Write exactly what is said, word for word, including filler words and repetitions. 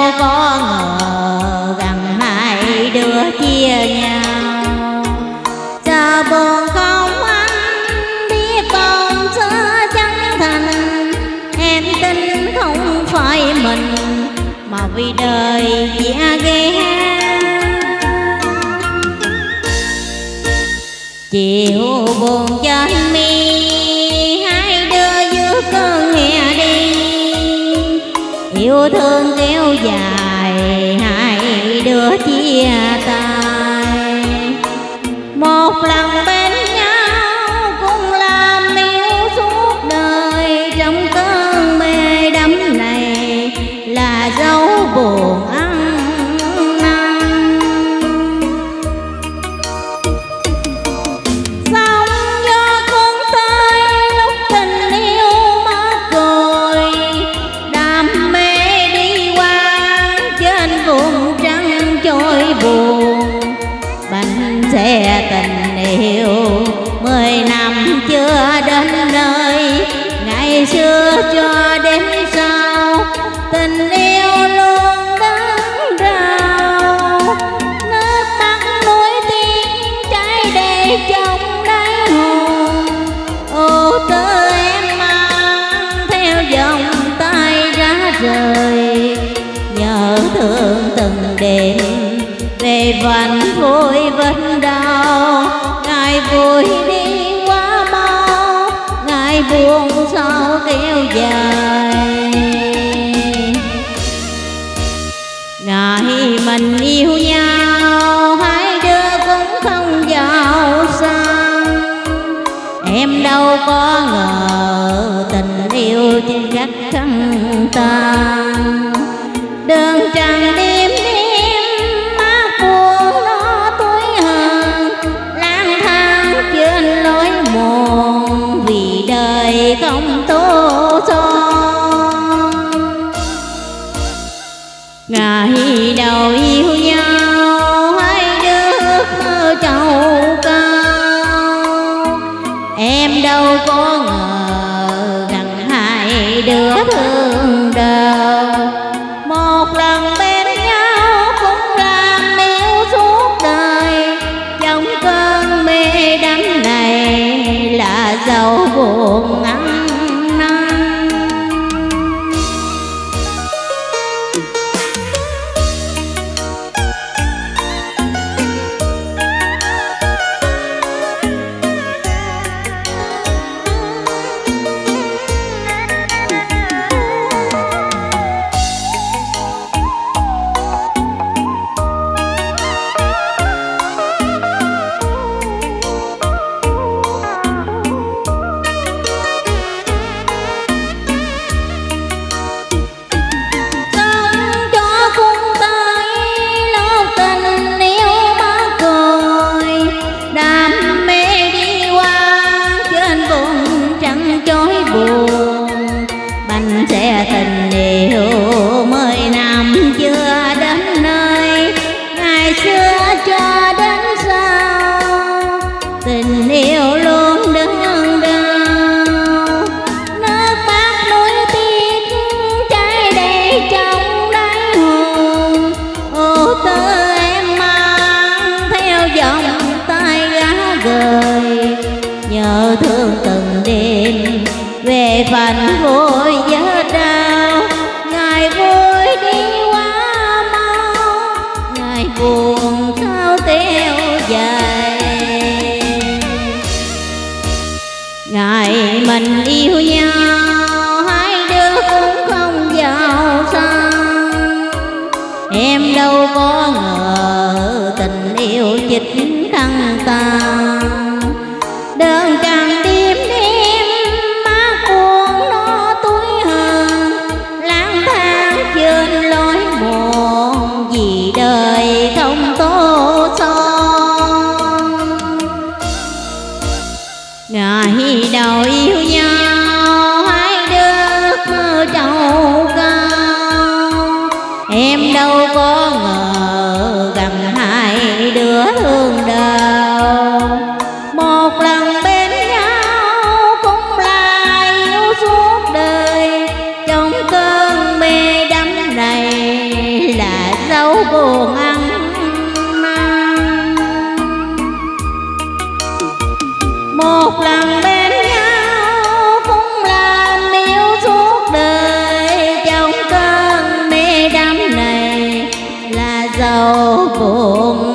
có ngờ rằng hai đứa chia nhau. Giờ buồn không anh biết con xưa chân thành, em tin không phải mình mà vì đời dễ ghé. Chiều buồn trên mi hai đứa giữa cơn hè đi, yêu thương kéo dài hai đứa chia tay. Một lần bên nhau cũng làm yêu suốt đời, trong cơn mê đắm này là dấu buồn ăn năn. Sóng gió cuốn tới lúc tình yêu mất rồi, đam mê đi qua trên vùng trăng trôi buồn. Bánh xe tình yêu mười năm chưa đến nơi, ngày xưa cho đến sau tình yêu luôn đớn đau. Nước mắt nuối tiếng trái để trong đáy hồn, ô tơ em mang theo dòng tay ra rời. Nhớ thương từng đêm về vẫn vui vẫn đau, ngày vui đi quá mau, ngày buồn sao kéo dài. Ngày mình yêu nhau hai đứa cũng không giàu sang, em đâu có ngờ tình yêu chỉ rất khăn tan. Đường trăng đêm đêm mắt buồn nó tối hơn, lang thang trên lối mòn vì đời không tô son. Ngày đầu yêu nhau hai đứa ước mơ trầu cao, em đâu có ngờ rằng hai đứa thương đau. Một lần bên nhau cũng làm yêu suốt đời, trong cơn mê đắm này là dấu buồn ăn năn. Bánh xe tình yêu mười năm chưa đến nơi, ngày xưa cho đến sau tình yêu luôn đứng đau. Nước mắt nuối tiếc trái để trong đáy hồn, ô tơ em mang theo dòng tay gã gời. Nhớ thương từng đêm về phần vui nhớ đau, ngày vui đi quá mau, ngày buồn sao kéo dài. Ngày mình yêu nhau hai đứa cũng không giàu sang, em đâu có ngờ tình yêu chích khăn tàn. Đơn trăng đêm đêm mắt buồn nó tối hơn, lang thang trên lối mòn vì đời không tô son. Ngày đầu yêu nhau hai đứa mơ trầu cao, em đâu có ngờ rằng hai đứa thương đau. Một lần bên nhau cũng là yêu suốt đời, trong cơn mê đắm này buồn ăn năn. Một lần bên nhau cũng làm yêu suốt đời, trong cơn mê đắm này là dấu buồn